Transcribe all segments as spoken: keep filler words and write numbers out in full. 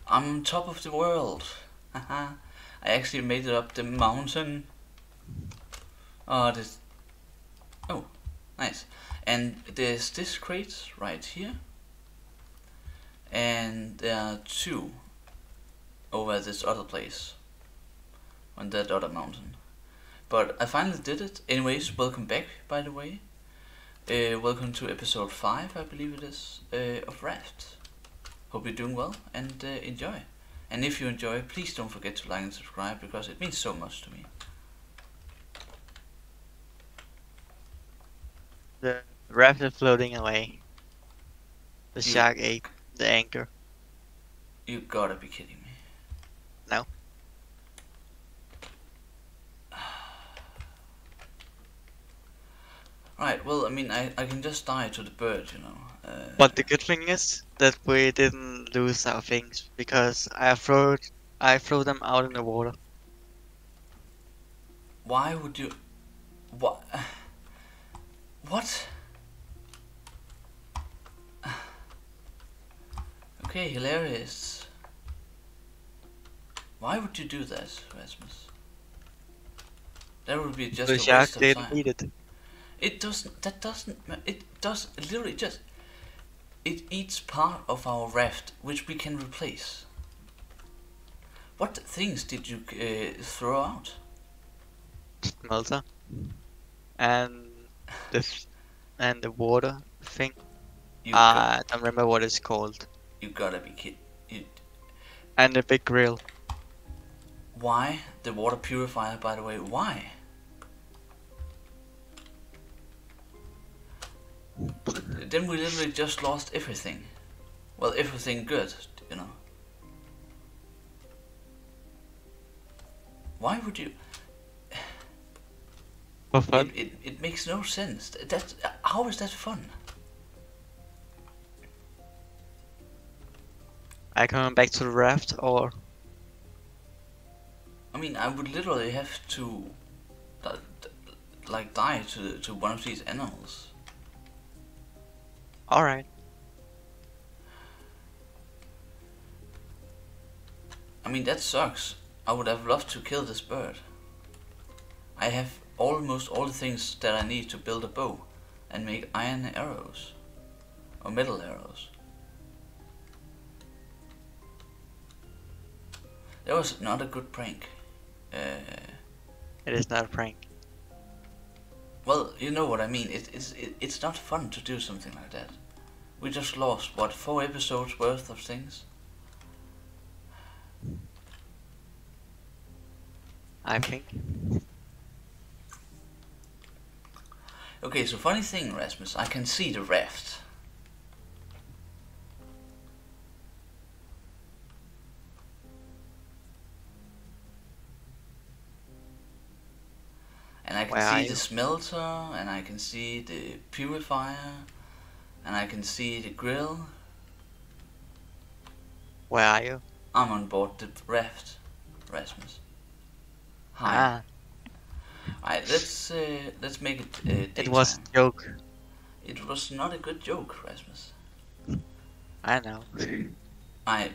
I'm on top of the world. Haha. I actually made it up the mountain. Oh, this. Oh, nice. And there's this crate right here. And there are two over at this other place. On that other mountain. But I finally did it. Anyways, welcome back, by the way. Uh, welcome to episode five, I believe it is, uh, of Raft. Hope you're doing well and uh, enjoy. And if you enjoy, please don't forget to like and subscribe because it means so much to me. The raft is floating away. The You- shark ate the anchor. You gotta be kidding me. No. Right, well, I mean, I, I can just die to the bird, you know. Uh, But the good thing is that we didn't lose our things because I threw I threw them out in the water. Why would you... What? What? Okay, hilarious. Why would you do that, Rasmus? That would be just The a shark waste of didn't time. eat it. It doesn't. That doesn't. ma- It does literally just. It eats part of our raft, which we can replace. What things did you uh, throw out? Smelter. And the f- and the water thing. You Uh, got, I don't remember what it's called. you gotta be kidding. You, And the big grill. why the water purifier? By the way, why? Then we literally just lost everything. Well, everything good, you know. Why would you? For It, fun. it, it makes no sense. That how is that fun? I come back to the raft or I mean, I would literally have to, uh, like, die to to one of these animals. alright. I mean, that sucks. I would have loved to kill this bird. I have almost all the things that I need to build a bow and make iron arrows or metal arrows. That was not a good prank. Uh, It is not a prank. well, you know what I mean. It, it's it, it's not fun to do something like that. We just lost what four episodes worth of things. I think. Okay, so funny thing, Rasmus, I can see the raft. And I can Where are see you? the smelter, and I can see the purifier, and I can see the grill. Where are you? I'm on board the raft, Rasmus. Hi. Ah, Alright, let's uh, let's make it uh, daytime. it was a joke. It was not a good joke, Rasmus. I know. I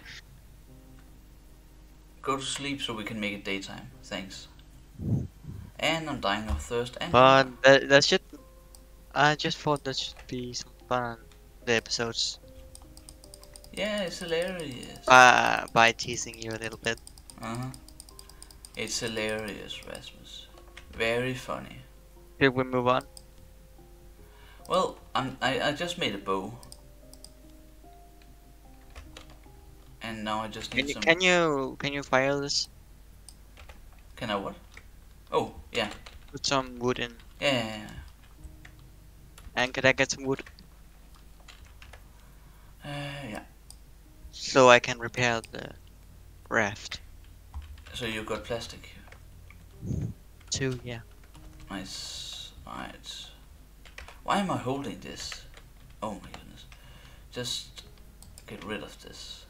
go to sleep so we can make it daytime. Thanks. And I'm dying of thirst and But hunger. that, that should. I just thought that should be some fun on the episodes. Yeah, it's hilarious. Uh, by teasing you a little bit. Uh-huh. It's hilarious, Rasmus. Very funny. Should we move on? Well, I'm, I, I just made a bow. And now I just need Can you some... can you can you fire this? Can I what? Oh, yeah. Put some wood in. Yeah, yeah, yeah. And can I get some wood Uh, yeah. so I can repair the raft? So you got plastic. Two, yeah. Nice. Alright. Why am I holding this? Oh my goodness. Just get rid of this.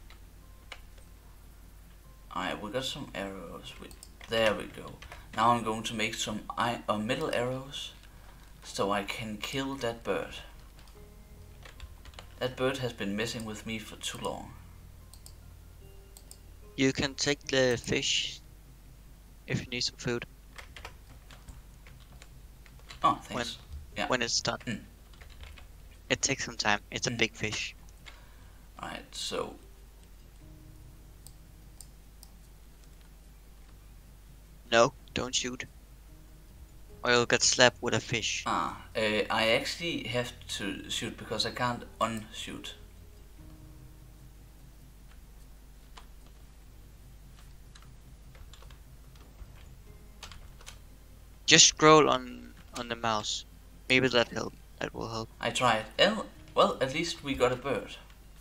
Alright, we got some arrows. We, there we go. Now I'm going to make some I, uh, metal arrows so I can kill that bird. That bird has been messing with me for too long. You can take the fish if you need some food Oh, when thanks. Yeah. when it's done. Mm. It takes some time. It's a Mm. big fish. Alright, so No, don't shoot. Or you'll get slapped with a fish. ah, uh, I actually have to shoot because I can't unshoot. Just scroll on on the mouse. Maybe that help. That will help. I tried. El- well, at least we got a bird.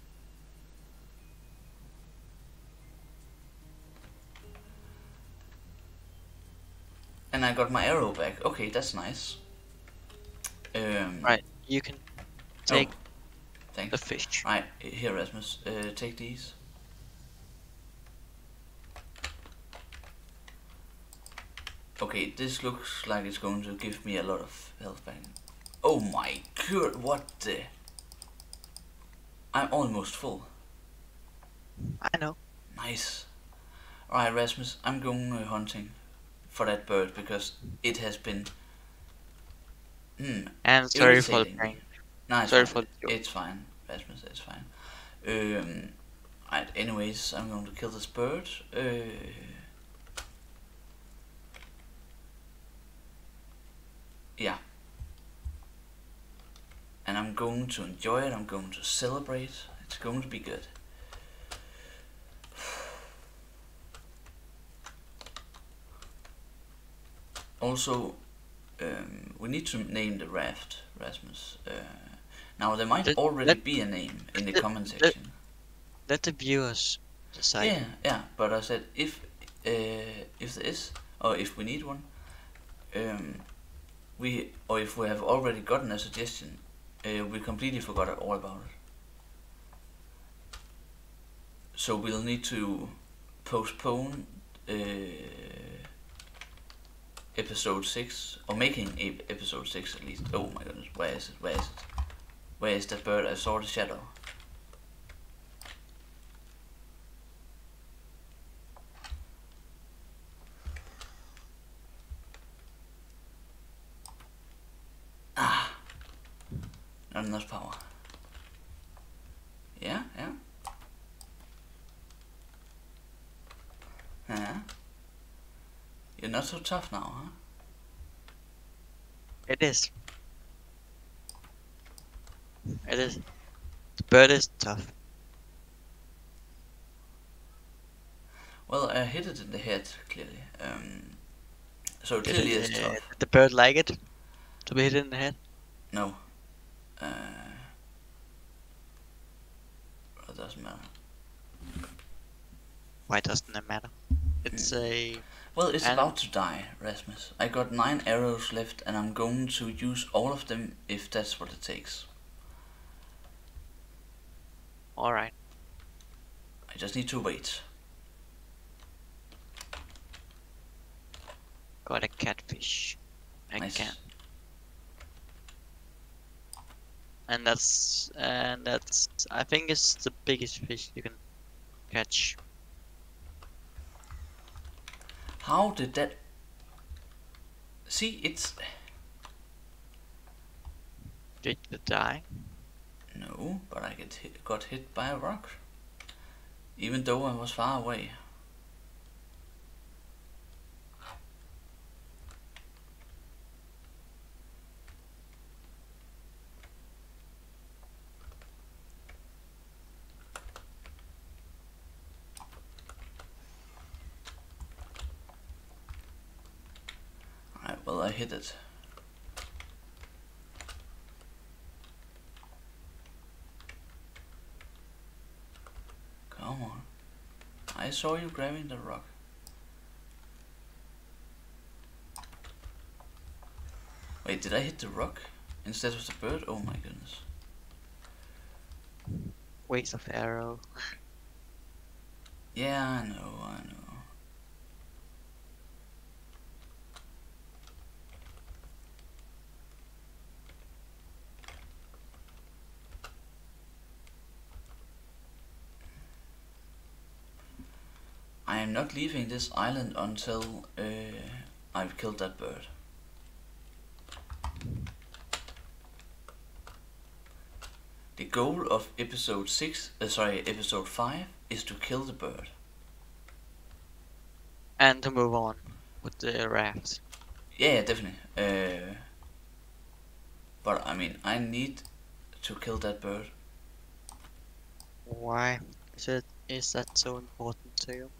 And I got my arrow back. Okay, that's nice. Um, Right, you can take oh, thanks. the fish. Right, here, Rasmus. Uh, take these. Okay, this looks like it's going to give me a lot of health back. Oh my god, what the... I'm almost full. I know. Nice. Alright, Rasmus, I'm going uh, hunting for that bird because it has been... Hmm, And sorry for the irritating. prank. No, it's Sorry fine. for the joke. It's fine, Rasmus, it's fine. Um, right, anyways, I'm going to kill this bird. Uh, yeah. And I'm going to enjoy it, I'm going to celebrate. It's going to be good. Also, um, we need to name the raft, Rasmus. Uh, now there might Let- already let- be a name in the let- comment let- section. Let the viewers decide. Yeah, yeah, but I said if uh, if there is, or if we need one, um, we or if we have already gotten a suggestion, uh, we completely forgot all about it. So we'll need to postpone uh, episode six, or making a episode six at least. Oh my goodness, where is it? Where is it? Where is that bird? I saw the shadow. Ah, not enough power. Yeah, yeah. Yeah. You're not so tough now, huh? It is. It is. The bird is tough. Well, I hit it in the head, clearly. Um, so it Did, clearly it, is uh, tough. did the bird like it to be hit in the head? No. Uh, it doesn't matter. Why doesn't it matter? It's a... Well, it's And- about to die, Rasmus. I got nine arrows left and I'm going to use all of them if that's what it takes. Alright. I just need to wait. Got a catfish. Nice. Again. And that's... And that's... I think it's the biggest fish you can catch. How did that... See, it's... Did you die? No, but I get hit, got hit by a rock. Even though I was far away. Alright, well I hit it. Come on. I saw you grabbing the rock. Wait, did I hit the rock instead of the bird? Oh my goodness. Waste of arrow. Yeah, I know, I know. I am not leaving this island until uh, I've killed that bird. The goal of episode six, uh, sorry, episode five, is to kill the bird. And to move on with the raft. Yeah, definitely. Uh, but I mean, I need to kill that bird. Why is it? Is that so important to you?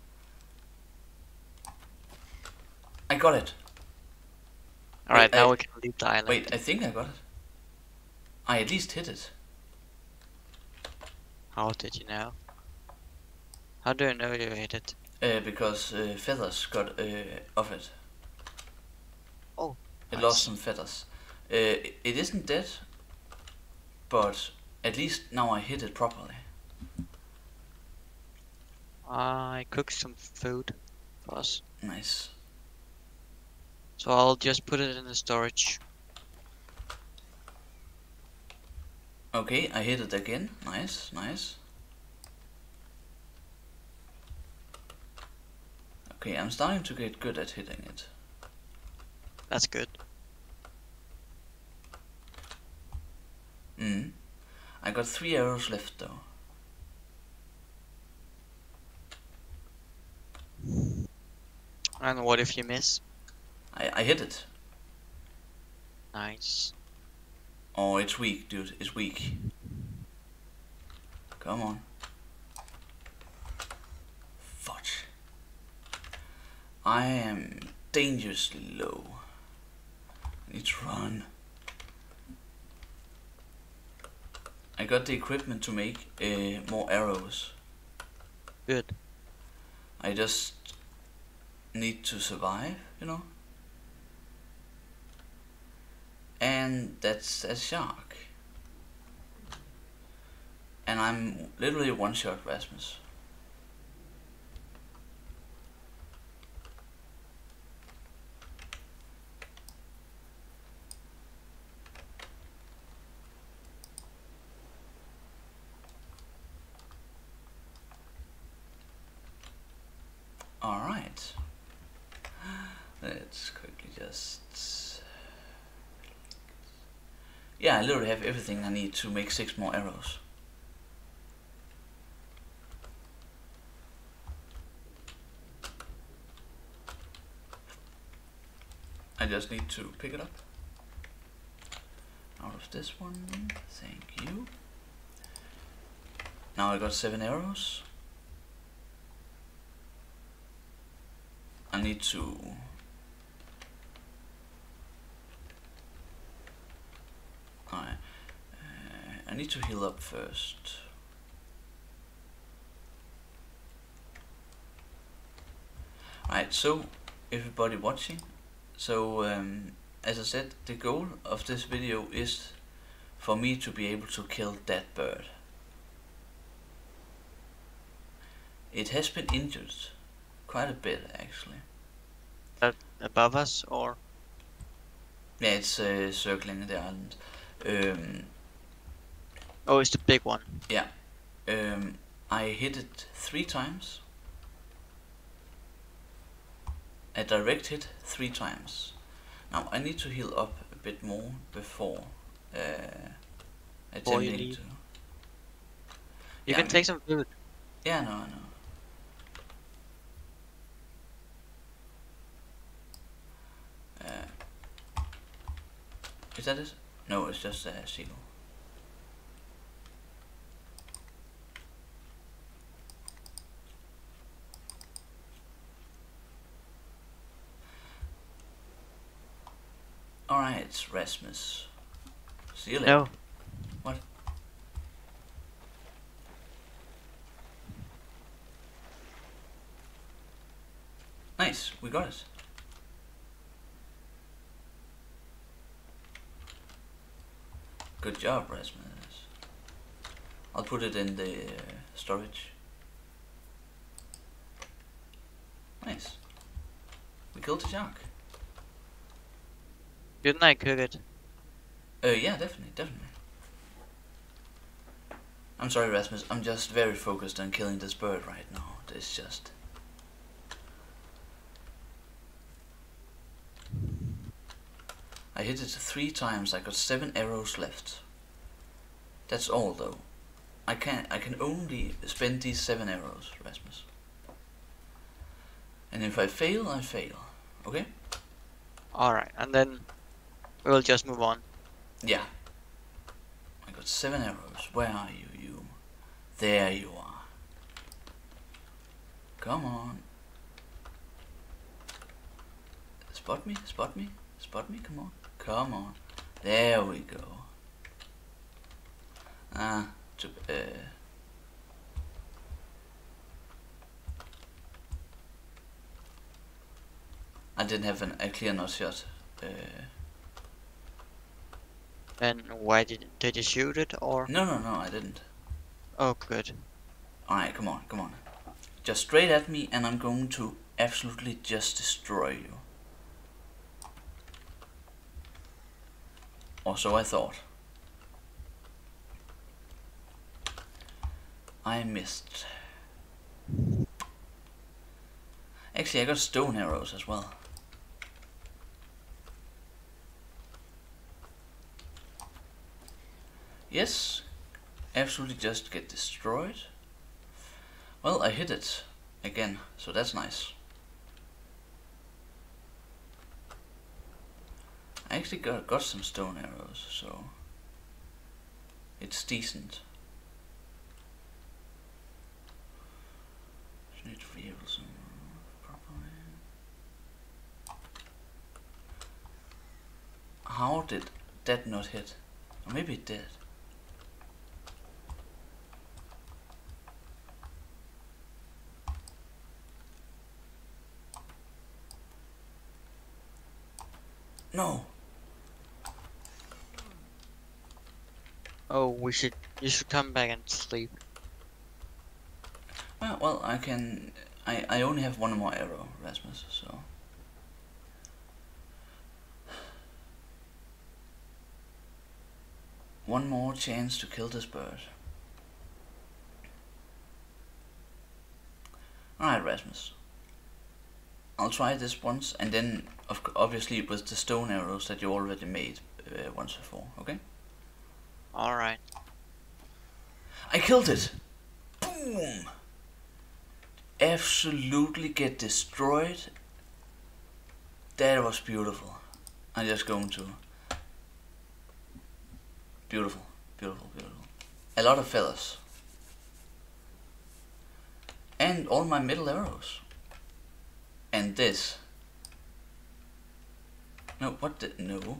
I got it. Alright, Wait, now I- we can leave the island. Wait, I think I got it. I at least hit it. How did you know? How do you know you hit it? Uh, because uh, feathers got uh, off it. Oh, It nice. lost some feathers. Uh, it isn't dead, but at least now I hit it properly. I cooked some food for us. Nice. So I'll just put it in the storage. Okay, I hit it again. Nice, nice. Okay, I'm starting to get good at hitting it. That's good. Mm. I got three arrows left though. And what if you miss? I, I hit it. Nice. Oh, it's weak, dude. It's weak. Come on. Fudge. I am dangerously low. I need to run. I got the equipment to make uh, more arrows. Good. I just need to survive, you know. And that's a shark. And I'm literally one shot Rasmus. Alright. Let's quickly just... Yeah, I literally have everything I need to make six more arrows. I just need to pick it up. Out of this one, thank you. Now I got seven arrows. I need to I uh, I need to heal up first. Alright, so everybody watching, so um, as I said, the goal of this video is for me to be able to kill that bird. It has been injured quite a bit actually. That above us or? Yeah, it's uh, circling the island. Um, Oh, it's the big one. yeah, um, I hit it three times. A direct hit three times. Now I need to heal up a bit more before uh, Before you attempting leave. to. You Yeah, can I take some food. Yeah, no, I know. Uh, is that it? No, it's just a seagull. Alright, Rasmus. See you later. No. What? Nice, we got it. Good job, Rasmus. I'll put it in the uh, storage. Nice. We killed the shark. Didn't I cook it? Uh, yeah, definitely, definitely. I'm sorry, Rasmus. I'm just very focused on killing this bird right now. It's just... I hit it three times. I got seven arrows left. That's all though. I can I can only spend these seven arrows, Rasmus. And if I fail, I fail. Okay? Alright, and then we'll just move on. Yeah. I got seven arrows. Where are you, you? There you are. Come on. Spot me, spot me, spot me, come on. Come on. There we go. Ah, to, uh... I didn't have an, a clear nut shot. Uh... Then why did did you shoot it or? No, no, no, I didn't. Oh, good. Alright, come on, come on. Just straight at me and I'm going to absolutely just destroy you. Or so I thought. I missed. Actually, I got stone arrows as well. Yes, absolutely just get destroyed. Well, I hit it again, so that's nice. I actually got, got some stone arrows, so it's decent. Just need to reheal some properly. How did that not hit? Or maybe it did. No. Oh, we should. You should come back and sleep. Well, well, I can. I I only have one more arrow, Rasmus. So. One more chance to kill this bird. Alright, Rasmus. I'll try this once, and then of obviously with the stone arrows that you already made uh, once before, okay? Alright. I killed it! Boom! Absolutely get destroyed. That was beautiful. I'm just going to... Beautiful, beautiful, beautiful. A lot of feathers. And all my middle arrows. And this. No, what the, no.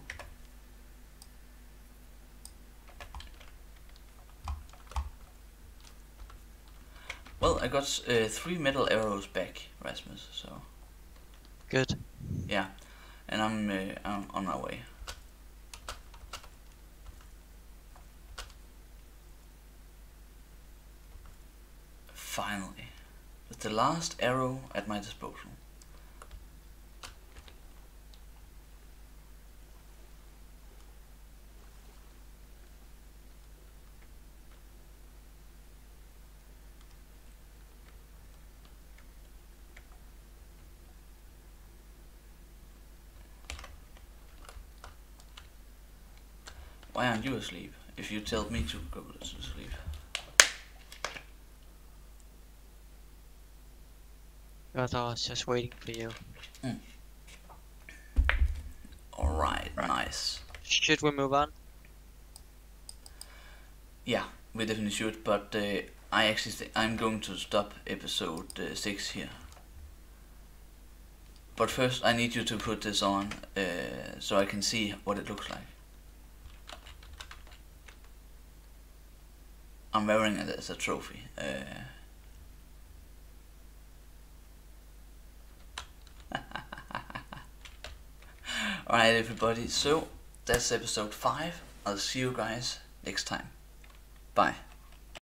Well, I got uh, three metal arrows back, Rasmus, so. Good. Yeah, and I'm, uh, I'm on my way. Finally, with the last arrow at my disposal. Why aren't you asleep? If you tell me to go to sleep. Because I was just waiting for you. Mm. Alright, nice. Should we move on? Yeah, we definitely should, but uh, I actually th I'm going to stop episode uh, six here. But first I need you to put this on uh, so I can see what it looks like. I'm wearing it as a trophy. Uh, Alright everybody, so that's episode five. I'll see you guys next time. Bye.